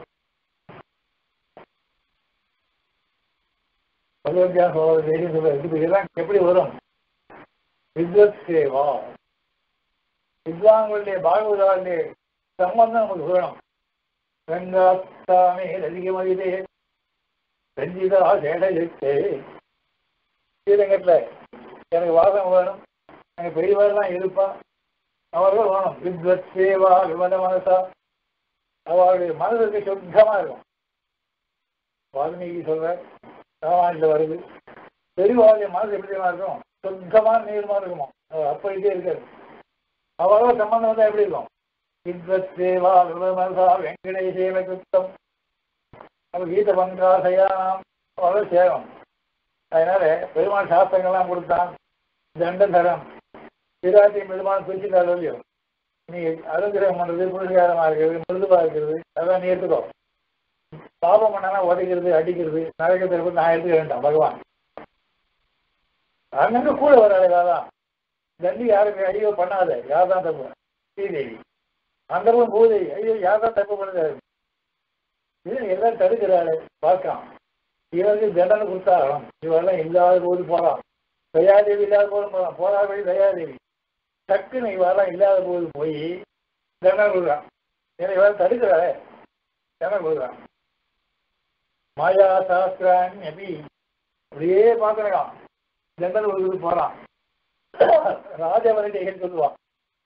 பகவத்கீதை இதெல்லாம் எப்படி வரும்? வித்வத் சேவா, வித்வான்களுடைய பாகவதாவுடைய சம்பந்தம் நமக்கு வேணும். ரங்காஸ்தாமே அதிகமதிதே ரஞ்சிதா சேடே ஸ்ரீரங்கத்தில் எனக்கு வாசம் வேணும், எனக்கு பெரியவாரெல்லாம் இருப்பான், அவர்கள் வேணும். வித்வத் சேவா விமத மனசா, அவருடைய மனதுக்கு சுத்தமா இருக்கும். வால்மீகி சொல்ற ராமாயணத்தில் வருது, பெரியவாளுடைய மனசு எப்படிமா இருக்கும்? சுத்தமான நீர்மா இருக்குமா? அப்படியே இருக்காது. அவரோட சம்பந்தம் வந்தா எப்படி இருக்கும்? வித்வத் சேவா விமத மனசா வெங்கடேசேவ சுத்தம். நம்ம கீத பங்காசையாம் அவரோட சேரும். அதனால பெருமாள் சாஸ்திரங்கள்லாம் கொடுத்தான். தண்டதரம் பிராட்டியும் பெருமாள் பிரிச்சுட்டாரு இல்லையோ, நீ அனுகிரகம் பண்றது புருஷகாரமா இருக்கிறது, மிருதுவா இருக்கிறது, அதான் நீ எடுத்துக்கோ. பாபம் பண்ணா உதைக்கிறது, அடிக்கிறது, நரகத்திற்கு நான் எடுத்துக்க வேண்டாம். பகவான் அங்கங்க கூட வராது. யாதான் தண்டி யாருக்கு ஐயோ பண்ணாத, யார்தான் தப்பு? ஸ்ரீதேவி அந்த பூதேவி ஐயோ யார்தான் தப்பு பண்ணுறாரு? இது எல்லாம் தடுக்கிறாரு. பார்க்கலாம், இவருக்கு தண்டனை கொடுத்தாகணும். இவரெல்லாம் இல்லாத போது போகலாம். தயாதேவி இல்லாத போது போகலாம். போராடி தயாதேவி டக்குன்னு இவரெல்லாம் இல்லாத போது போய் தண்டனை கொடுக்குறான். ஏன்னா இவரை தடுக்கிறாரு, தண்டனை கொடுக்குறான். மாயா சாஸ்திரான் எப்படி அப்படியே பார்த்துருக்கான். தண்டனை கொடுக்குறது போறான். ராஜவரடிகள் சொல்லுவான்.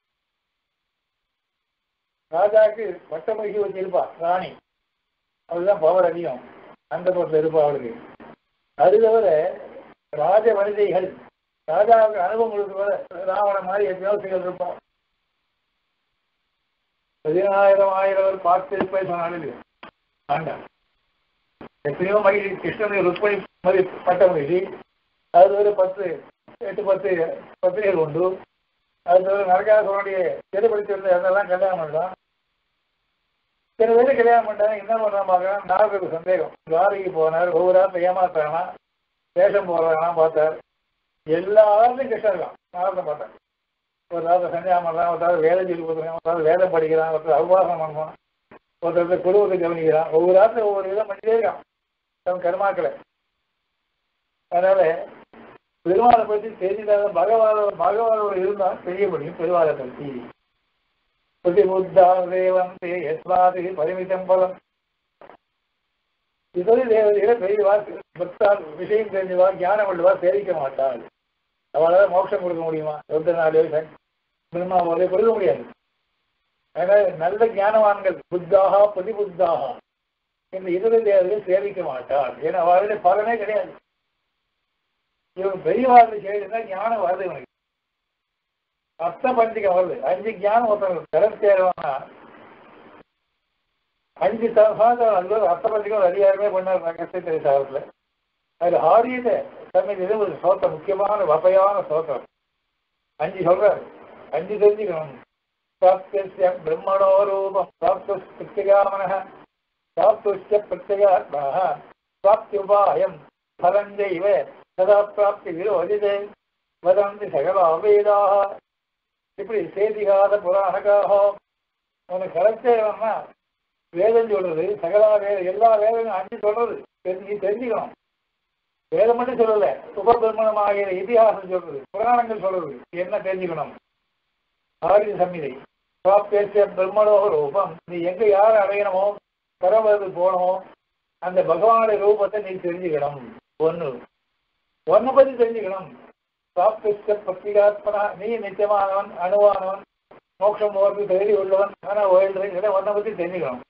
ராஜாவுக்கு வட்ட மகிழ்ச்சி வச்சிருப்பான் ராணி, அவளுதான் பவர் அதிகம். அந்த பக்கத்தில் இருப்பா அவளுக்கு. அது தவிர ராஜ வனிதைகள், ராஜாவுக்கு அனுபவம் கொடுக்க ராவண மாதிரி யோசிகள் இருப்பான். 10,000 பார்த்திருப்பேன் சொன்னாலும் ஆண்டான். எத்தனையோ மகிழ்ச்சி கிருஷ்ணனுடைய ருக்மணி மாதிரி பட்ட மகிழ்ச்சி. அது ஒரு 8-10 பத்திரிகைகள் உண்டு. அது தவிர நரகாசுரனுடைய திருப்படித்திருந்த அதெல்லாம் கல்யாணம் பண்ணலாம். சில பேர் கல்யாணம் பண்ணாங்க. என்ன பண்ணலாம் பார்க்கலாம். நாரதருக்கு சந்தேகம். துவாரகைக்கு போனார், ஒவ்வொரு ஆத்துல ஏமாத்தானா, வேஷம் போடுறாங்கன்னா பார்த்தார். எல்லா ஆளும் கிருஷ்ணன் இருக்கான். நாரதம் பார்த்தார். ஒரு ஆத்த சந்தியாகம் பண்ணலாம், ஒருத்தர் வேலை சொல்லி கொடுக்குறான், ஒருத்தர் வேதம் படிக்கிறான், ஒருத்தர் அவ்வாசம் பண்ணுவான், ஒருத்தர் குடும்பத்தை கவனிக்கிறான். ஒவ்வொரு ஆத்துல ஒவ்வொரு விதம் பண்ணிட்டே இருக்கான் தன் கர்மாக்களை. அதனால பெருமாளை பற்றி தெரிஞ்சாத பகவானோட இருந்தால் தெரிய முடியும். பெருமாளை பற்றி புத்திபுத்தாதேவந்தே யஸ்மாதி பரிமிதம் பலம். இதொரு தேவதைகளை பெரியவா பக்தால் விஷயம் தெரிஞ்சவா ஞானம் உள்ளவா சேவிக்க மாட்டாள். அவளால் மோட்சம் கொடுக்க முடியுமா? 24 பிரம்மாவோட கொடுக்க முடியாது. அதனால நல்ல ஞானவான்கள் புத்தாகா புத்திபுத்தாகா இந்த இதர தேவதைகளை சேவிக்க மாட்டாள். ஏன்னா அவளுடைய பலனே கிடையாது. இவங்க பெரியவாழ்வு செய்யறதுனா ஞானம் வருது. இவனுக்கு அர்த்த பண்டிகை வருது. 5 ஞானம் ஒருத்தவங்க கடன் சேருவாங்கன்னா 5 அது அர்த்த பண்டிகை அதிகாரமே பண்ணார் கஷ்டத்திரை சாகத்தில். அது ஆரியத சமயத்திலே ஒரு சோத்திரம், முக்கியமான வகையான சோத்திரம் 5 சொல்றாரு. 5 தெரிஞ்சுக்கணும். பிரம்மணோ ரூபம் பிரத்யகாமன பிரத்யகாத்மா பிராப்தி உபாயம் பலஞ்சைவ சதா பிராப்தி விரோதிதே வதந்தி சகல அவேதாக. இப்படி சேதிகாத புராணகாக உனக்கு கரெக்டா வேதம் சொல்றது, சகலா எல்லா வேதங்களும் 5 சொல்றது நீ தெரிஞ்சுக்கணும். வேதம் மட்டும் சொல்லல, உபபிரமணமாகிற இதிகாசம் சொல்றது, புராணங்கள் சொல்றது என்ன தெரிஞ்சுக்கணும். ஆரிய சம்மிதை பேசிய பிரம்மணோக ரூபம், நீ எங்க யார் அடையணுமோ பரவது போனோமோ அந்த பகவானுடைய ரூபத்தை நீ தெரிஞ்சுக்கணும். ஒன்னு பத்தி தெரிஞ்சுக்கணும். பத்திகாத்மனா, நீ நித்தியமானவன், அணுவானவன், மோட்சம் போறது தேடி உள்ளவன், ஆனா ஒன்னை பத்தி தெரிஞ்சுக்கணும்.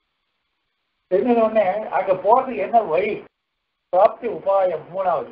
தெரிஞ்ச உடனே அங்க போறதுக்கு என்ன வழி, பிராப்தி உபாயம் 3வது.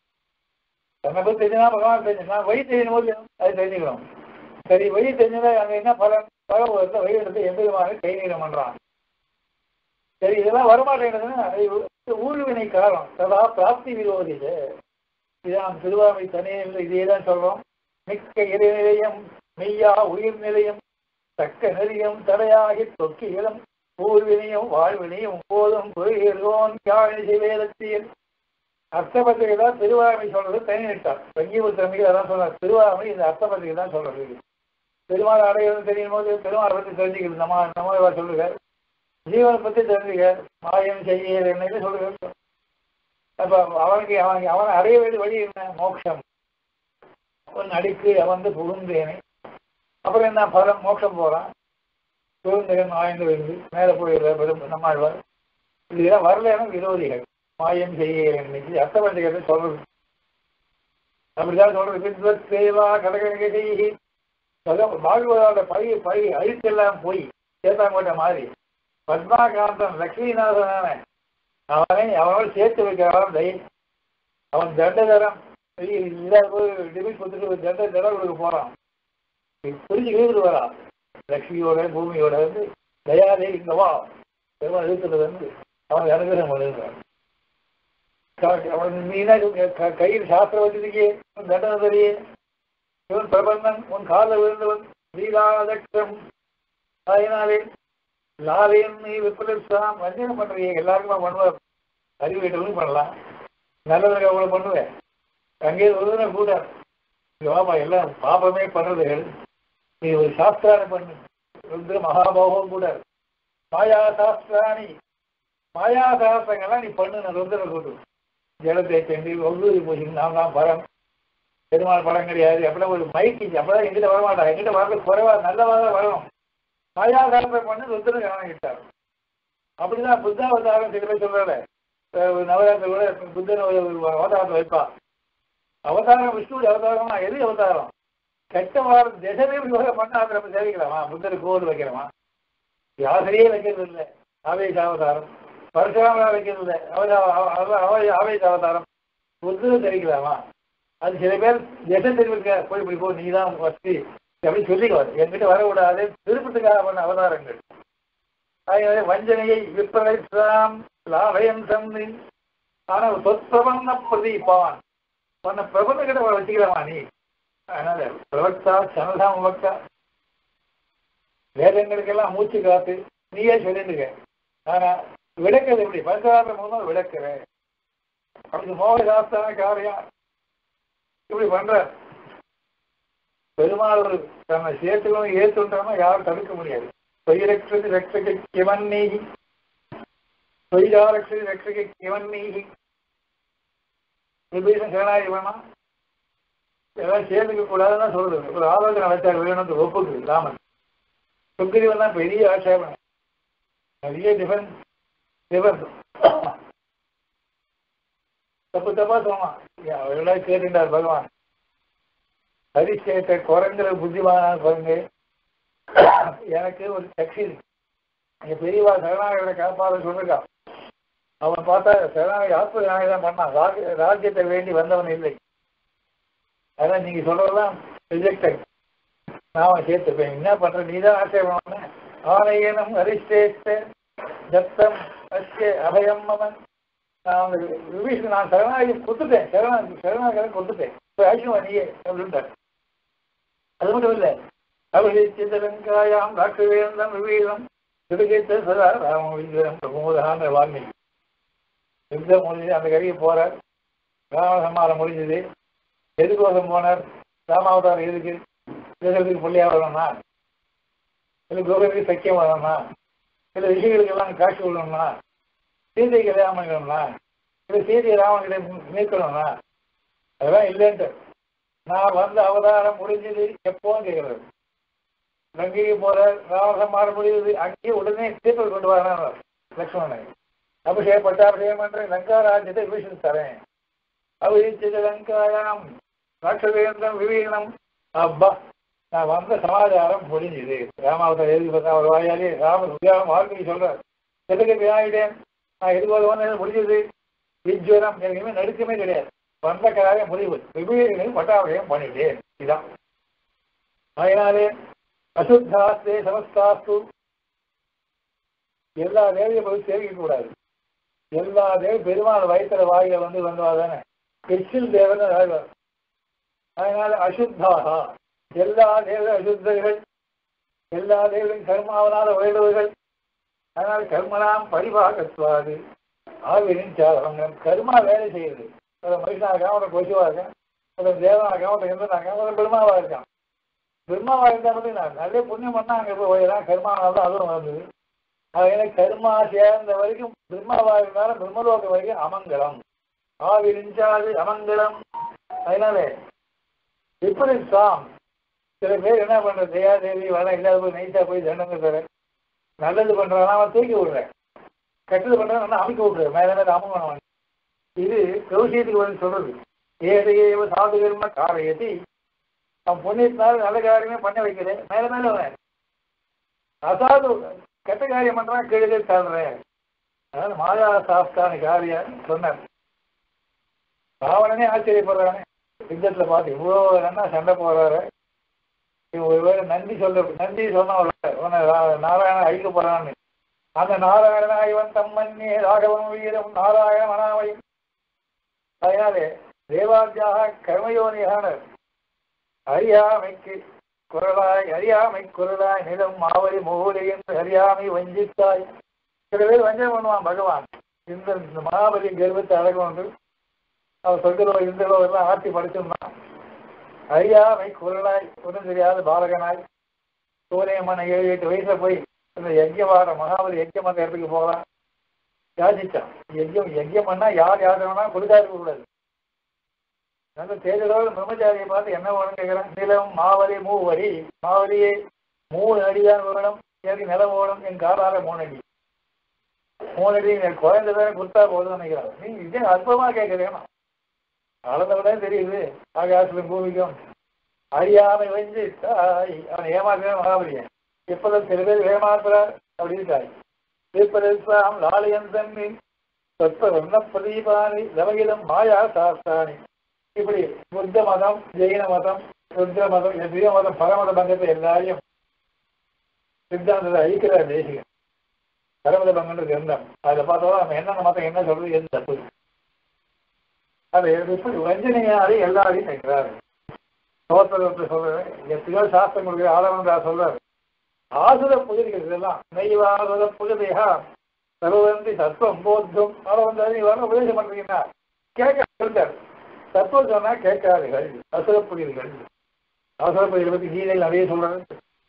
தன்னை பத்தி தெரிஞ்சுனா பகவான் தெரிஞ்சுனா வழி தெரியணும் போது அது தெரிஞ்சுக்கணும். சரி, வழி தெரிஞ்சதா அங்க என்ன பலன், பகவத வழி எடுத்து எந்த விதமான கை நீளம் பண்றான். சரி, இதெல்லாம் வரமாட்டேங்கிறதுன்னா ஊழ்வினை காரணம். சதா பிராப்தி விரோதி. இதான் திருவாமை தனியில் இதே தான் சொல்றோம். மிக்க இறைநிலையம் மெய்யா உயிர் நிலையம் தக்க நெறியம் தடையாகி தொக்கி இளம் ஊர்வினையும் வாழ்வினையும் போதும் பொருளோன் வேதத்தியல். அர்த்தபத்திரிகை தான் திருவாமை சொல்றது தனி நிட்டார். சங்கீபத்திரமிகள் அதான் சொல்றார். திருவாமை இந்த அர்த்தபத்திரிகை தான் சொல்றது. பெருமாள் அடைகிறது தெரியும் போது பெருமாளை பற்றி தெரிஞ்சுக்கிறது. நம்ம சொல்லுங்க, ஜீவனை பற்றி தெரிஞ்சுக்க, மாயம் செய்ய என்ன சொல்லுங்க. அப்ப அவனை அடைய வேண்டிய வழி என்ன, மோட்சம். அவன் அடிக்கு அவன் புகுந்தேனை, அப்புறம் என்ன பலம், மோட்சம் போறான். புகுந்தகன் ஆய்ந்து விழுந்து மேலே போயிடுற பெரும் நம்மாழ்வார். இதெல்லாம் வரலன்னா விரோதிகள். மாயம் செய்ய இன்னைக்கு அர்த்தபண்டிகை சொல்றது அப்படிதான் சொல்றது. சேவா கடகை செய்கி வாழ்வதோட பழி அழித்தெல்லாம் போய் சேத்தாங்கோட்டை மாதிரி பத்மாகாந்தன் லட்சுமிநாதனான அவனோட சேர்த்து வைக்கிறான் தைரியம். அவன் தண்டதரம் டிபிட் கொடுத்துட்டு தண்டை கொடுக்க போறான். புரிஞ்சு இழுத்துட்டு வரான். லட்சுமியோட பூமியோட தயாதே இங்கவா பெருமாள் இழுத்துறது அவன் அனுகிரகம் எழுதுறான். அவன் நீனா கையில் சாஸ்திரம் வச்சிருக்கே, தண்டனை தெரியே, இவன் பிரபந்தன், உன் காலில் விழுந்தவன் லீலாதட்சம். அதனாலே லாலையும் நீ விற்பலாம் வஞ்சனம் பண்றீங்க. எல்லாருக்குமே பண்ணுவார். அறிவு வீட்டவங்களும் பண்ணலாம், நல்லதுக்கு அவ்வளவு பண்ணுவேன். அங்கே ஒரு கூட வாப்பா எல்லாம் பாபமே பண்றதுகள். நீ ஒரு சாஸ்திரான பண்ணு. ருத்ர மகாபாவம் கூட மாயா சாஸ்திராணி, மாயா சாஸ்திரங்கள்லாம் நீ பண்ணு. ருத்ர கூட்டு ஜலத்தை சென்று ஒவ்வொரு பூஜை நான் தான் படம், பெருமாள் படம் கிடையாது. அப்படிலாம் ஒரு மைக்கு அப்பதான் எங்கிட்ட வரமாட்டான். எங்கிட்ட வரது குறைவா நல்லவாக வரணும். மாயாதாரத்தை பண்ணி ருத்ரன் கவனிக்கிட்டார். அப்படிதான் புத்தாவதாரம் சில பேர் சொல்றாரு. நவராத்திரி கூட புத்தன் அவதாரத்தை வைப்பா. அவதாரம் விஷ்ணுடைய அவதாரமா எது அவதாரம்? கெட்ட வாரம் திசமே பண்ணாத நம்ம சேவிக்கலாமா? புத்தர் கோவில் வைக்கிறோமா? யாசரையே வைக்கிறது இல்லை. ஆவேச அவதாரம். பரசுராமரா வைக்கிறது இல்லை. ஆவேச அவதாரம். புத்தரும் தெரிவிக்கலாமா? அது சில பேர் திசை தெரிவிக்க போய் இப்படி போ, நீ தான் வசதி அப்படி சொல்லிக்குவார். என்கிட்ட வரக்கூடாது. திருப்பத்துக்காக பண்ண அவதாரங்கள். அதனால வஞ்சனையை விற்பனைலாம் லாபயம் சந்தி. ஆனா சொற்பிரபந்த பிரதீபான் உன்னை பிரபந்த கிட்ட வச்சுக்கலாமா நீ? அதனால பிரவக்தா சனதாம் பக்தா வேதங்களுக்கெல்லாம் மூச்சு காத்து நீயே சொல்லிட்டுக்க. ஆனா விளக்கிறது எப்படி? பஞ்சராத்திரம் மூலமா விளக்குறேன். அப்படி மோகசாஸ்திரான காரியம் இப்படி பண்ற பெருமாள் தன்னை சேர்த்துக்கணும் ஏற்றுன்றோம்னா யாரும் தடுக்க முடியாது. தொயிரக்ஷதி ரட்சகை கிவன் நீகி, தொயிலாரக்ஷதி ரட்சகை கிவன் நீகி. விபீஷன் சேனாயி வேணாம், எல்லாம் சேர்ந்துக்க கூடாதுன்னு சொல்றது. ஒரு ஆலோசனை வச்சார் வேணும்னு ஒப்புக்கு ராமன். சுக்ரீவன் தான் பெரிய ஆட்சேபனை, நிறைய டிஃபென்ஸ் தப்பு தப்பா சொன்னான். அவர்களாக கேட்டுட்டார் பகவான். ஹரிசேட்ட குறைங்கிற புத்திமான பாருங்க. எனக்கு ஒரு சக்தி இருக்கு. பெரியவா சரணாகரை காப்பாத சொல்லிருக்கா. அவன் பார்த்தா சரணாகி ஆத்ம தான் பண்ணான். ராஜ்யத்தை வேண்டி வந்தவன் இல்லை. அதான் நீங்க சொல்றதெல்லாம் ரிஜெக்டட். நான் அவன் சேர்த்துப்பேன். என்ன பண்ற? நீதான் ஆட்சேபம். ஆலயனம் ஹரிசேஷ்ட தத்தம் அஸ்ய அபயம் மமன். நான் விபீஷன் நான் சரணாகி கொடுத்துட்டேன். சரணாகரை கொடுத்துட்டேன். இப்போ ஆட்சிவா நீயே அப்படின்ட்டார். அது மட்டும் இல்லை, அபிஷேச்சிதலங்காயாம் ராட்சவேந்தம் விவீதம் திருகைத்த சதா ராமவீரம் பிரமோதான வால்மீகி யுத்தம் முடிஞ்சு அந்த கரைக்கு போறார். ராம சம்மாரம் முடிஞ்சது. எதுக்கோசம் போனார்? ராமாவதாரம் எதுக்கு? தேசத்துக்கு பள்ளியாக வரணும்னா, இல்லை கோபுரத்துக்கு சக்கியம் வரணும்னா, சில விஷயங்களுக்கு எல்லாம் காட்சி விடணும்னா, சீதை கல்யாணம் பண்ணிக்கணும்னா, இல்லை சீதை ராமன் மீட்கணும்னா, அதெல்லாம் இல்லைன்ட்டு நான் வந்து அவதாரம் முடிஞ்சது எப்போன்னு கேட்கறது. லங்கைக்கு போற ராமசம்மாரம் முடியுது, அங்கேயே உடனே தீர்ப்பு கொண்டு வரான் லக்ஷ்மணன். அபிஷேகம் பட்டாபிஷேகம் பண்ற லங்கா ராஜ்யத்தை விபீஷன் தரேன். அபிஷிச்சது லங்காயாம் ராட்சதேந்திரம் விவீகனம். அப்பா நான் வந்த சமாச்சாரம் முடிஞ்சுது. ராமாவதாரம் எழுதி பார்த்தா அவர் வாயாலே ராம உத்தியாகம் வாழ்க்கை சொல்றார். எதுக்கு ஆகிட்டேன், நான் எதுக்கு முடிஞ்சது. விஜ்வரம் எனக்கு இனிமேல் நடுக்கமே கிடையாது. வந்த காரியம் முடிவு. விபீகனையும் பட்டாபிஷேகம் பண்ணிட்டேன். இதுதான். அதனாலே அசுத்தாஸ்தே சமஸ்தாஸ்து, எல்லா தேவையும் போய் சேவிக்க கூடாது. எல்லா தேவையும் பெருமாள் வயிற்றுல வாயில வந்து வந்தாதானே எச்சில் தேவன் ஆழ்வார். அதனால அசுத்தாக எல்லா தேவ அசுத்தர்கள், எல்லா தேவையும் கர்மாவனால உயர்ந்தவர்கள். அதனால கர்மனாம் பரிபாகத்துவாது ஆவிரின் சாதகம். கர்மா வேலை செய்யுது. அதை மனுஷனாக இருக்கான், அவனை கொசுவா இருக்கான், அதை தேவனாக இருக்கான், அவனை இந்திரனாக, அவனை பெருமாவா இருக்கான். பெருமாவா இருந்தா மட்டும் நான் நிறைய புண்ணியம் பண்ணா அங்கே போய் கர்மானால தான் அதுவும் வந்தது. அதனால கர்மா சேர்ந்த வரைக்கும் பிரம்மாவா இருந்தாலும் பிரம்மலோகம் வரைக்கும் அமங்கலம். ஆவிரிஞ்சாது அமங்கலம். அதனால இப்படி சாம் சில பேர் என்ன பண்ற, தயாதேவி வர இல்லாத போய் நைட்டா போய் தண்டனை தர, நல்லது பண்றான் அவன் தூக்கி விடுறேன், கெட்டது பண்றான் அமைக்க விட்டுறேன், மேல மேல அமங்கலம். இது கௌசியத்துக்கு வந்து சொல்றது. ஏதையேவ சாது கர்ம காரையத்தி, அவன் புண்ணியத்தினால நல்ல காரியமே பண்ண வைக்கிறேன், மேல மேல அவன் அசாது கெட்ட காரியம் பண்றான், கீழே தள்ளுறேன். அதாவது மாயா சாஸ்தான காரியம் சொன்னார். ராவணனே ஆச்சரியப்படுறானே யுத்தத்துல பார்த்து, இவ்வளோ என்ன சண்டை போடுறாரு, ஒருவேளை நன்றி சொன்ன நாராயணன் அழிக்க போறான்னு. அந்த நாராயண இவன் தம்மன்னே ராகவன் வீரம் நாராயண மனாமையும். அதனாலே தேவாத்தியாக கர்மயோனியான அறியாமைக்கு அறியாமை குரலாய் நிலம் மாவரி மூலை என்று அறியாமை வஞ்சித்தாய். சில பேர் வஞ்சம் பண்ணுவான் பகவான். இந்த மகாபலி கர்வத்தை அழகு அவர் சொல்கிறோ இருந்தோ எல்லாம் ஆட்சி படைச்சிருந்தான். அறியாமை குரலாய் ஒன்றும் தெரியாத பாலகனாய் சூரியமான 7-8 வயசுல போய் இந்த யஜ்யவார மகாபலி யஜ்யம் அந்த இடத்துக்கு போகலாம் யாசிச்சான். யஜ்யம் பண்ணா யார் யாருன்னா கொடுக்காது கூடாது. நல்ல தேஜலோட பிரம்மச்சாரியை பார்த்து என்ன வேணும் கேட்கிறேன். நிலம் மாவலி மூவரி, மாவலியே 3 அடிதான் வரணும், எனக்கு நிலம் ஓடும், என் காலால 3 அடி 3 அடி என் குழந்தை தானே கொடுத்தா போதும் நினைக்கிறான். நீ இதே அற்பமா கேட்கறேன், அளந்தவிட தெரியுது ஆகாசலும் பூமிக்கும். அறியாமை வந்து தாய் அவனை ஏமாத்துறான் மகாபலியன். எப்பதான் சில பேர் ஏமாத்துறார் அப்படின்னு தாய் திருப்பதெல்லாம் லாலயன் தண்ணி சொற்ப வண்ண பிரதீபானி தவகிதம் மாயா சாஸ்தானி. இப்படி புத்த மதம், ஜெயின மதம், ருத்ர மதம், எதிரிய மதம், பரமத பங்கத்தை எல்லாரையும் சித்தாந்தத்தை அழிக்கிறார் தேசிகன். பரமத பங்கன்ற கிரந்தம் அதில் பார்த்தோம் நம்ம என்னென்ன மதம் என்ன சொல்றது எது தப்பு. அது இப்படி வஞ்சனையாலே எல்லாரையும் கேட்கிறாரு. சோத்திரத்தை சொல்றாரு, எத்தனையோ சாஸ்திரம் கொடுக்குற ஆதவன் சொல்றாரு. ஆசுர புதிர்கள் இதெல்லாம் நெய்வாசுர புகதையா சர்வந்தி தத்துவம் போத்தும் ஆதவன் நீ வர உபதேசம் பண்றீங்கன்னா கேட்க சொல்றாரு. தத்துவம் சொன்னா கேட்காதுகள் அசுர புதிர்கள். அசுர புதிகளை பத்தி கீதையில் நிறைய சொல்றாரு.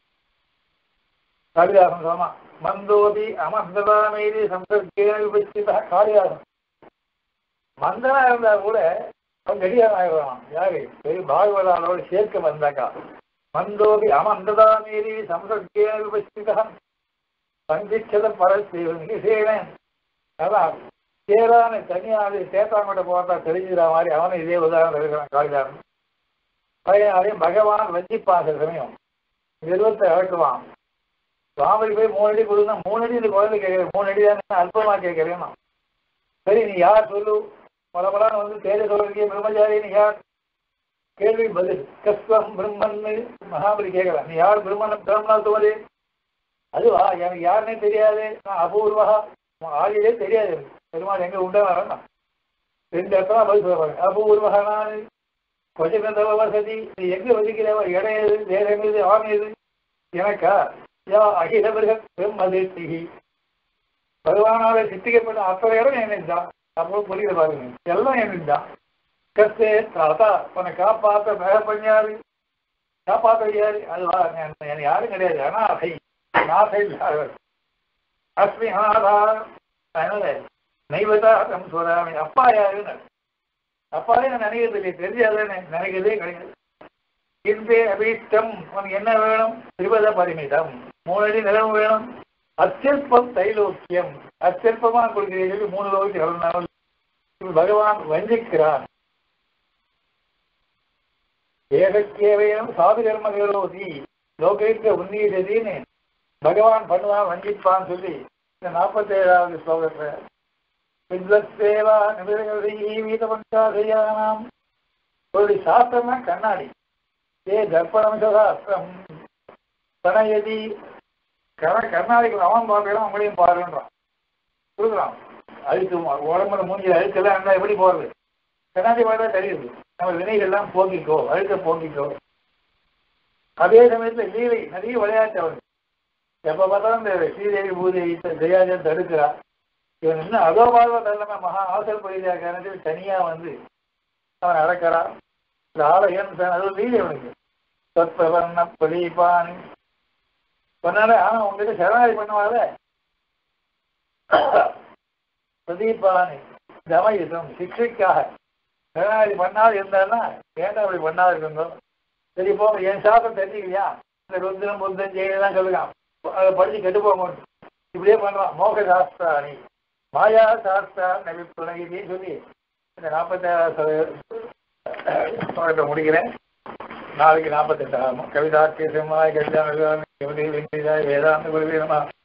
காளிதாசன் சொன்னா மந்தோதி அமர்ந்ததாமேதி சம்பர்க்கேன விபச்சிதா. காளிதாசன் மந்தனா இருந்தா கூட அவன் கடிகாரம் ஆகிடுவான். யாரு பெரிய பாகவதானோடு சேர்க்க வந்தாக்கா. மந்தோபி அமந்ததா மீறி சம்சர்க்கேன விபச்சிதா சந்திச்சத பரசேவன். அதான் சேரான தனியாவது சேத்தாங்கோட்ட போட்டா தெரிஞ்சுக்கிற மாதிரி அவனும் இதே உதாரணம் இருக்கிறான் காளிதாசன். அதனாலையும் பகவான் வஞ்சிப்பான். சில சமயம் நிறுவத்தை இறக்குவான். சுவாமி போய் 3 அடி கொடுங்க, 3 அடி இந்த குழந்தை கேட்கிறேன், 3 அடி தானே அல்பமா கேட்கிறேன். சரி நீ யார் சொல்லு, பலபலான்னு வந்து தேஜ சொல்றீங்க பிரம்மச்சாரி நீ யார்? கேள்வி பதில் கஸ்வம் பிரம்மன்னு மகாபலி கேட்கலாம். நீ யார் பிரம்மன் பிரம்மனாத்துவதே? அதுவா எனக்கு யாருன்னே தெரியாது, நான் அபூர்வா ஆகியதே தெரியாது. பெருமாள் எங்க உண்டா வரேன்னா 2 இடத்துல பதில் சொல்றாங்க. அபூர்வா நான் கொஞ்சம் வசதி, நீ எங்க வதிக்கிறவ இடம் எது, தேரம் எது, ஆண் எது எனக்கா? யா அகிலவர்கள் பிரம்மதேசிகி. பகவானால சித்திக்கப்பட்ட அத்தனை இடம் என்னதான் அப்போ புரியுது பாருங்க, எல்லாம் என்னதான். கஸ்தே தாத்தா உன்னை காப்பாற்ற மேல பண்ணியாரு. காப்பாற்ற யாரு அது எனக்கு யாரும் கிடையாது அனாதை நாசை இல்லாதவர் அஸ்மி அனாதா அதனால நைவதா தம் சொல்லாம அப்பா யாருன்னு அப்பாவே நான் நினைக்கிறது இல்லையே தெரிஞ்சாதானே நினைக்கிறதே கிடையாது இன்பே அபீஷ்டம் உனக்கு என்ன வேணும் திரிபத பரிமிதம் 3 அடி நிலம் வேணும் அத்தியல்பம் தைலோக்கியம் அத்தியல்பமா கொடுக்கிறீர்கள் 3 லோகத்தில் எவ்வளவு பகவான் வஞ்சிக்கிறான் ஏகக்கேவையும் சாது கர்ம கேரோதி லோகிக்க உன்னீததின்னு பகவான் பண்ணுவான் வஞ்சிப்பான்னு சொல்லி இந்த 47வது ஸ்லோகத்துல வித்வத்சேவா நிபந்தீவீதபஞ்சாசையானாம் ஒரு சாஸ்திரம்னா கண்ணாடி ஏ தர்ப்பணம் சாஸ்திரம் தனயதி கண்ணாடிக்கு அவன் பார்க்கலாம் அவங்களையும் பாருன்றான் கொடுக்குறான் அழுக்கு உடம்புல மூஞ்சி அழுக்கெல்லாம் இருந்தால் எப்படி போறது கண்ணாடி பார்த்தா தெரியுது நம்ம வினைகள்லாம் போக்கிக்கோ அழுக்க போக்கிக்கோ அதே சமயத்துல லீலை நிறைய விளையாட்டு அவனுக்கு எப்ப பார்த்தாலும் இந்த ஸ்ரீதேவி பூதேவி ஜெயாஜன் தடுக்கிறா இவன் இன்னும் அகோபார்வ தள்ளமா மகா ஆசல் பகுதியா காரணத்தில் தனியா வந்து அவன் அடக்கிறான் இந்த ஆலயம் அது லீலை அவனுக்கு சொற்பவர்ண பிரதீபானி சொன்னாலே ஆனா உங்ககிட்ட சரணாதி பண்ணுவாத பிரதீபானி தமயுதம் சிக்ஷைக்காக சரணாதி பண்ணாது இருந்தாலும் ஏன்டா அப்படி பண்ணாது இருந்தோம் சரி போங்க என் சாப்பிட தெரிஞ்சுக்கலையா இந்த ருத்ரம் புத்தம் ஜெயிலாம் சொல்லுறான் அதை படிச்சு கெட்டு போக மாட்டோம் இப்படியே பண்ணலாம் மோக சாஸ்திராணி மாயா சாஸ்திரா நபி துணகின்னு சொல்லி இந்த 47 முடிக்கிறேன் நாளைக்கு 48 கவிதா கேசமாய் கவிதா வேதாந்த குருவே நம